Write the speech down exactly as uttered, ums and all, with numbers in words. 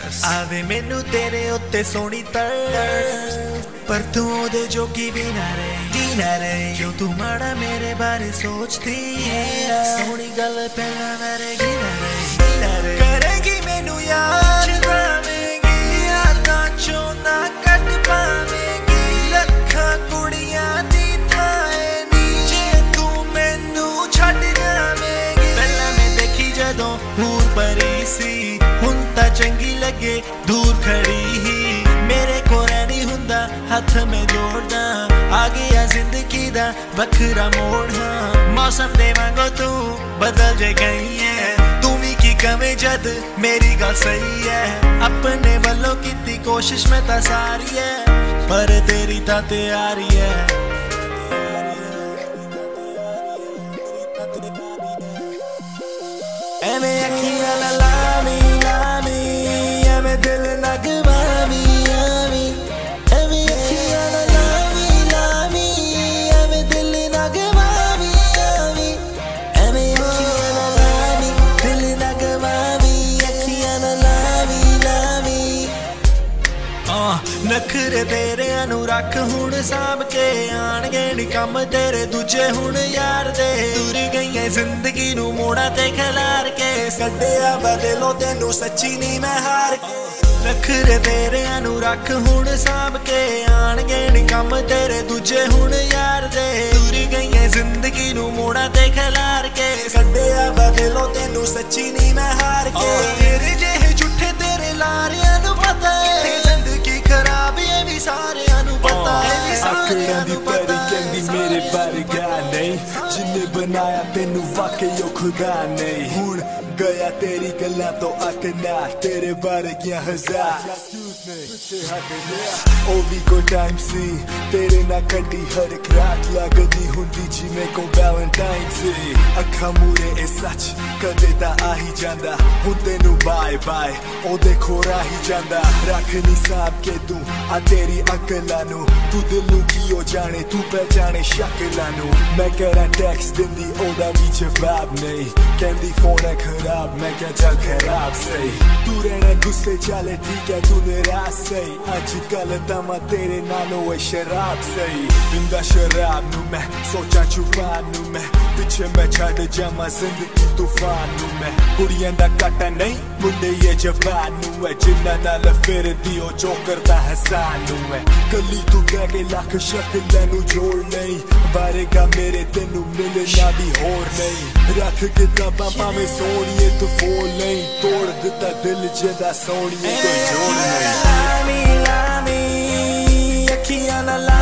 आवे मैनू तेरे उत्ते सोनी तरस, पर तू ओदे जोगी भी ना रही ना रही। क्यों तू माड़ा मेरे बारे सोचती है, सोनी गल पहला मेरे गिना रही। करेगी मैनू याद पावेगी, यादां चों ना कट पावेगी। लखा कुड़ियां दी थाए नी, जे तू मैनू छड्ड जावेगी। पहला मैं देखी जदों हूर परी सी, हुण तां चंगी लगे दूर खड़ी ही। मेरे को रहनी हुंदा हथ में जोड़दा, आ गया जिंदगी दा बखरा मोड़। हाँ मौसम दे वांगो तू बदल जे गई है, तू भी की कमे जद मेरी गल सही है। अपने वल्लों कीती कोशिश में ता सारी है, पर तेरी ता तैयारी है। एवें अखियां ना लावी लावी, एवें दिल ना गवावी आवी। एवें अखियां ना लावी लावी, एवें दिल ना गवावी आवी। एवें अखियां ना लावी, दिल ना गवावी, अखियां ना लावी लावी। नखरे तेरे अनु रख हुण साम के, आणगे नी कम तेरे दूजे हुण यार दे। दूर गई जिंदगी नू मोड़ा ते खिलार के, सड्डिया बदलो तेनू सच्ची नी मैं हार के। नखरे तेरे अनु रख हुण साम के, आणगे नी कम तेरे दूजे हुण यार दे। दूर गई जिंदगी नू मोड़ा ते खिलार के, सड्डिया बदलो तेनू सच्ची नी मैं हार के। तेरे जेहे झूठे तेरे लारियां नू पता है, जिंदगी खराब ये भी सारियां नू पता है। आकड़ां दी परी कहंदी मेरे बारे गा नहीं, जिन्ने बनाया तेनू वाकई ओ खुदा नहीं। हुण गया तेरी गल्लां तो अकना, तेरे बारे क्या हजार ओ भी को टाइम सी। तेरे ना कड्डी हर एक रात लगदी हुंदी जिवें को वैलेंटाइन से। अखा मूरे ए सच कदे ता आ ही जांदा, हुण तेनू बाय बाय ओ देखो राही जांदा। रख नी साहब के तू आ तेरी अकलां नू, तू दिल नू कियो जाने तू पहचाने शक्लां नू। मैं करा टैक्स दिंदी ओदा भी जवाब नहीं, कहंदी फोन है खराब मैं क्या चल खराब सही। तू रहना गुस्से चाले ठीक है तू निराश सही, अजकल ता मैं तेरे नालों है शराब सही। पिंदा शराब नू मैं सोचा छुपान नू मैं, पिछे मैं छड़ जामा जिंदगी तूफान नू मैं। कुड़ियां दा काटा नहीं मुंडे ये जवान नू है, जिन्ना नाल फिर दियो जो करदा हसान नू है। गली तू कह के लख शक्लां नू जोड़ नहीं, वारेगा मेरे तेनू मिलना भी होर नहीं। रख किताबां भावें सोनिए तू फोल नहीं, तोड़ दिता दिल जेदा सोनिए कोई जोड़ नहीं। लामी लामी अखियां ना